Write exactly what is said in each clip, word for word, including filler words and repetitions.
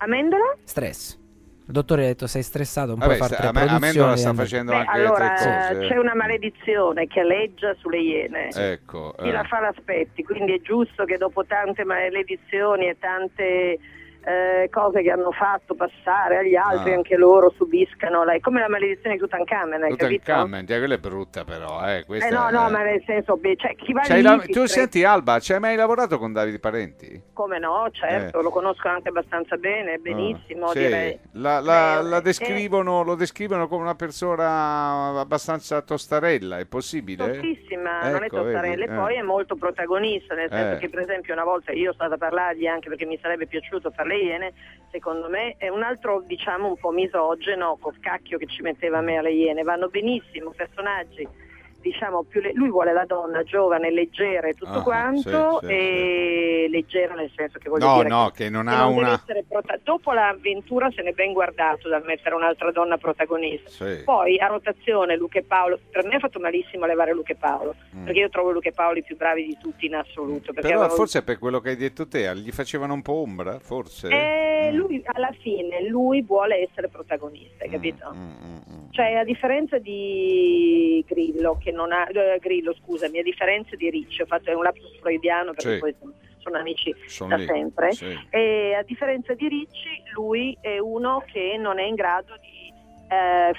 Amendola? Stress. Il dottore ha detto sei stressato, un Vabbè, po' far tre sta, Amendola produzioni. sta and- facendo Beh, anche allora altre cose. c'è una maledizione che aleggia sulle Iene. Ecco, Chi eh. la fa l'aspetti, quindi è giusto che dopo tante maledizioni e tante eh, cose che hanno fatto passare agli altri, Ah. anche loro subiscano, la, è come la maledizione di Tutankhamen, hai capito? Tutankhamen, eh, quella è brutta però, eh, questa Eh no, è- no, ma nel senso, beh, cioè, chi va C'hai lì la- si Tu stressa. senti Alba, ci hai mai lavorato con Davide Parenti? Come no, certo, Eh. lo conosco anche abbastanza bene, benissimo, Ah, sì. direi. La, la- Beh, la eh, descrivono, lo descrivono come una persona abbastanza tostarella, è possibile? Tossissima, non è Ecco, tostarella, vedi, e eh. poi è molto protagonista, nel senso Eh. che per esempio una volta io sono stata a parlargli anche perché mi sarebbe piaciuto fare le Iene, secondo me è un altro diciamo un po' misogeno, col cacchio che ci metteva a me alle Iene, vanno benissimo personaggi, diciamo più le- lui vuole la donna giovane, leggera e tutto Ah, quanto, sì, sì, e leggera nel senso che voglio No, dire no, che, che non che ha non deve una... essere prota- dopo l'avventura se ne è ben guardato dal mettere un'altra donna protagonista. Sì. Poi a rotazione Luca e Paolo, per me ha fatto malissimo levare Luca e Paolo, Mm. perché io trovo Luca e Paolo i più bravi di tutti in assoluto. Perché Però avevo- forse è per quello che hai detto te, gli facevano un po' ombra, forse? Eh, Mm. lui alla fine lui vuole essere protagonista, hai capito? Mm, mm, mm. Cioè a differenza di Grillo che non ha eh, Grillo scusami, a differenza di Ricci, ho fatto un lapsus freudiano perché Sì. poi sono, sono amici Sono da lì, sempre, sì. e a differenza di Ricci lui è uno che non è in grado di eh,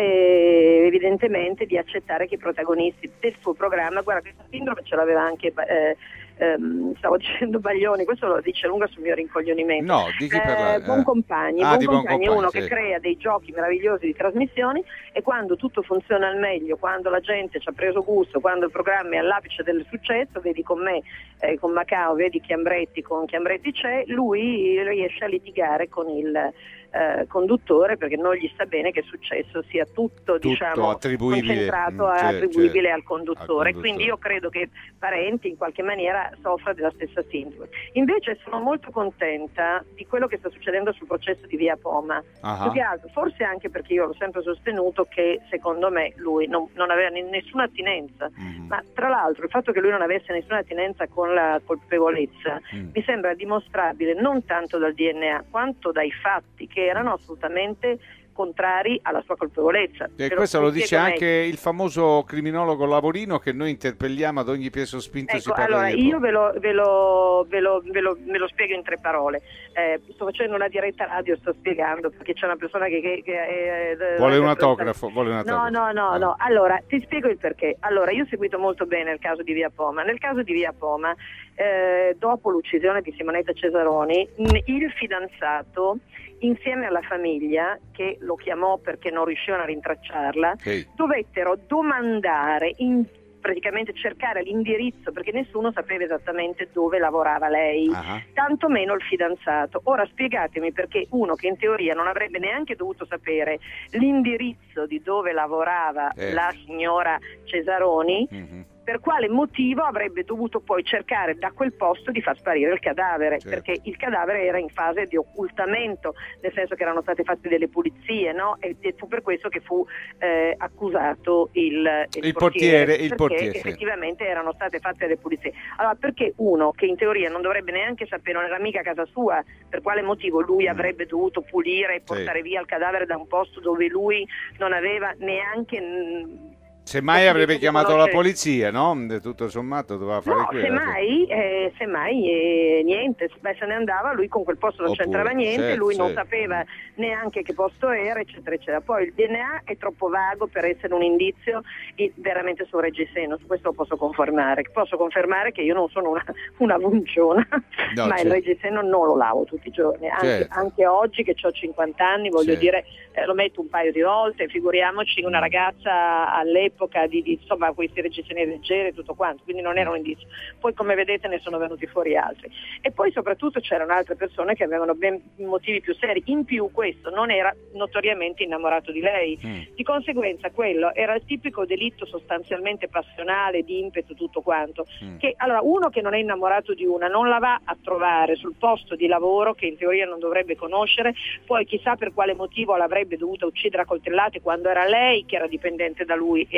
fare evidentemente di accettare che i protagonisti del suo programma, guarda questa sindrome ce l'aveva anche eh, ehm, stavo dicendo Baglioni, questo lo dice lunga sul mio rincoglionimento. No, di chi parla- Eh, Buoncompagni, Ah, di Buoncompagni è uno Buoncompagni, che sì. crea dei giochi meravigliosi di trasmissioni e quando tutto funziona al meglio, quando la gente ci ha preso gusto, quando il programma è all'apice del successo, vedi con me, eh, con Macao, vedi Chiambretti, con Chiambretti c'è, lui riesce a litigare con il eh, conduttore perché non gli sta bene che il successo sia tutto, Tutto diciamo attribuibile, concentrato, mm, c'è- attribuibile c'è- al conduttore. al conduttore. Quindi io credo che Parenti in qualche maniera soffra della stessa sindrome. Invece sono molto contenta di quello che sta succedendo sul processo di Via Poma. Ah. Più che altro, forse anche perché io l'ho sempre sostenuto che secondo me lui non, non aveva ne- nessuna attinenza, Mhm. ma tra l'altro il fatto che lui non avesse nessuna attinenza con la colpevolezza Mm. mi sembra dimostrabile non tanto dal D N A quanto dai fatti che erano assolutamente contrari alla sua colpevolezza. E Ve questo lo spiego dice meglio. anche il famoso criminologo Lavorino che noi interpelliamo ad ogni peso spinto. si Ecco, parla allora di io ve lo, ve, lo, ve, lo, ve, lo, ve lo spiego in tre parole. Eh, sto facendo una diretta radio, sto spiegando perché c'è una persona che... che, che eh, Vuole un eh, autografo, vuole un No, autografo. no, no, Ah. no. Allora, ti spiego il perché. Allora, io ho seguito molto bene il caso di Via Poma. Nel caso di Via Poma, eh, dopo l'uccisione di Simonetta Cesaroni, mh, il fidanzato, insieme alla famiglia, che lo chiamò perché non riuscivano a rintracciarla, Sì. dovettero domandare in praticamente cercare l'indirizzo perché nessuno sapeva esattamente dove lavorava lei, Ah. tanto meno il fidanzato. Ora spiegatemi perché uno che in teoria non avrebbe neanche dovuto sapere l'indirizzo di dove lavorava Eh. la signora Cesaroni, Mhm. per quale motivo avrebbe dovuto poi cercare da quel posto di far sparire il cadavere, Certo. perché il cadavere era in fase di occultamento, nel senso che erano state fatte delle pulizie, no? E, e fu per questo che fu eh, accusato il, Il portiere, il perché portiere, sì. effettivamente erano state fatte le pulizie. Allora perché uno che in teoria non dovrebbe neanche sapere, non era mica a casa sua, per quale motivo lui avrebbe dovuto pulire e Sì. portare via il cadavere da un posto dove lui non aveva neanche... mh, Semmai avrebbe di chiamato la conoscere- polizia, no? Tutto sommato doveva fare No, quello. semmai, eh, semmai eh, niente, beh, se ne andava, lui con quel posto non Oppure, c'entrava niente, certo, lui non certo. sapeva neanche che posto era, eccetera, eccetera. Poi il D N A è troppo vago per essere un indizio i- veramente sul reggiseno, su questo lo posso confermare. Posso confermare che io non sono una, una vunciona, No, ma certo. il reggiseno non lo lavo tutti i giorni, anche, Certo. anche oggi che ho cinquanta anni, voglio Certo. dire, eh, lo metto un paio di volte, figuriamoci una ragazza all'epoca di, di insomma questi reggiseni leggeri e tutto quanto, quindi non era un indizio. Poi come vedete ne sono venuti fuori altri. E poi soprattutto c'erano altre persone che avevano ben motivi più seri, in più questo non era notoriamente innamorato di lei, Mm. di conseguenza quello era il tipico delitto sostanzialmente passionale, di impeto, tutto quanto, Mm. che allora uno che non è innamorato di una non la va a trovare sul posto di lavoro che in teoria non dovrebbe conoscere, poi chissà per quale motivo l'avrebbe dovuta uccidere a coltellate quando era lei che era dipendente da lui e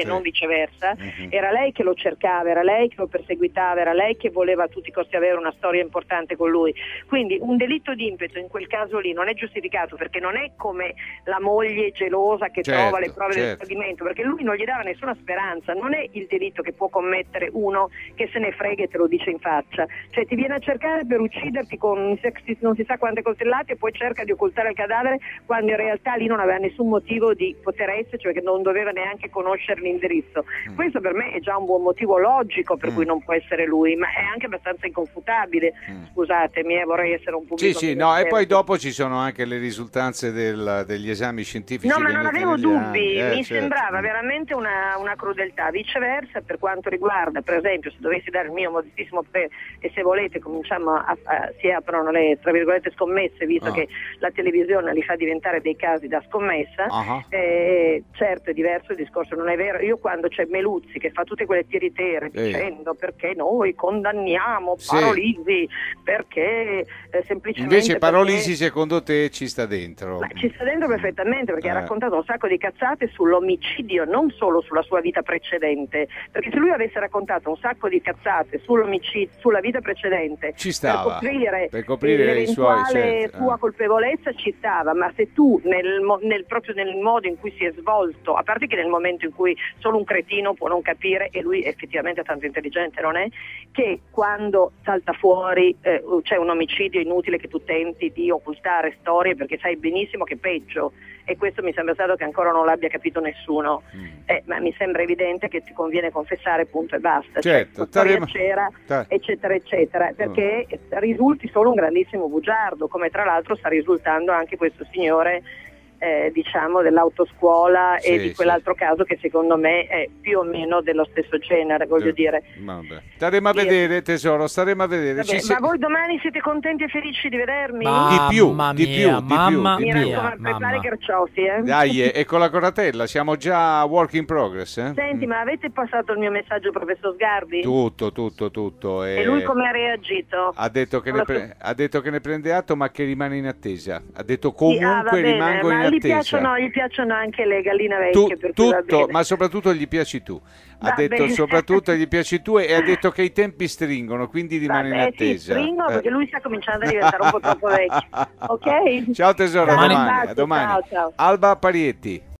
sì. non viceversa, mm-hmm. era lei che lo cercava, era lei che lo perseguitava, era lei che voleva a tutti i costi avere una storia importante con lui. Quindi un delitto di impeto in quel caso lì non è giustificato, perché non è come la moglie gelosa che certo, trova le prove certo. del tradimento, perché lui non gli dava nessuna speranza. Non è il delitto che può commettere uno che se ne frega e te lo dice in faccia, cioè ti viene a cercare per ucciderti con non si sa quante coltellate e poi cerca di occultare il cadavere quando in realtà lì non aveva nessun motivo di poter esserci, perché non doveva neanche conoscere l'indirizzo. Mm. Questo per me è già un buon motivo logico per mm. cui non può essere lui, ma è anche abbastanza inconfutabile. Mm. Scusatemi, eh, vorrei essere un pubblico. Sì, sì, no, e poi dopo ci sono anche le risultanze del, degli esami scientifici. No, ma non avevo dubbi, eh, mi certo. sembrava veramente una, una crudeltà. Viceversa, per quanto riguarda, per esempio, se dovessi dare il mio modestissimo pre- e se volete cominciamo a, a si aprono le tra virgolette scommesse, visto oh. che la televisione li fa diventare dei casi da scommessa. Uh-huh. Eh, certo è diverso il discorso, non è vero. Io quando c'è Meluzzi che fa tutte quelle tiritere sì. dicendo perché noi condanniamo Parolisi, sì. perché eh, semplicemente invece Parolisi perché... secondo te ci sta dentro? Ma ci sta dentro perfettamente, perché eh. ha raccontato un sacco di cazzate sull'omicidio, non solo sulla sua vita precedente, perché se lui avesse raccontato un sacco di cazzate sull'omicidio, sulla vita precedente ci stava, per coprire, per coprire l'eventuale certo. sua colpevolezza, ci stava. Ma se tu nel, nel, proprio nel modo in cui si è svolto, a parte che nel momento in cui solo un cretino può non capire, e lui effettivamente è tanto intelligente, non è, che quando salta fuori eh, c'è un omicidio inutile che tu tenti di occultare storie, perché sai benissimo che è peggio, e questo mi sembra stato che ancora non l'abbia capito nessuno. Mm. Eh, ma mi sembra evidente che ti conviene confessare, punto e basta. Certo, cioè, storia c'era, Ta- eccetera eccetera, perché oh. risulti solo un grandissimo bugiardo, come tra l'altro sta risultando anche questo signore eh, diciamo dell'autoscuola sì, e di quell'altro sì. caso che secondo me è più o meno dello stesso genere, voglio sì. dire. Vabbè. Staremo a vedere, tesoro, staremo a vedere. Vabbè, Ci ma voi domani siete contenti e felici di vedermi? Di più, di più, mia, di mamma più. Mi Di più. raccomando, prepare i carciofi, eh? Dai, e con la coratella, siamo già work in progress. Eh? Senti, mm. ma avete passato il mio messaggio al professor Sgarbi? Tutto, tutto, tutto. E, e lui come ha reagito? Ha detto, che ne pre- ha detto che ne prende atto, ma che rimane in attesa. Ha detto comunque sì, ah, bene, rimango ma in gli attesa. Piacciono, gli piacciono anche le galline vecchie, tu, per cui tutto, ma soprattutto gli piaci tu. Ha va detto bene. soprattutto gli piaci tu e ha detto che i tempi stringono, quindi rimane Vabbè, in attesa. Sì, stringono perché lui sta cominciando a diventare un po' troppo vecchio. Ok? Ciao tesoro, Domani. a domani. A domani. Ciao, ciao. Alba Parietti.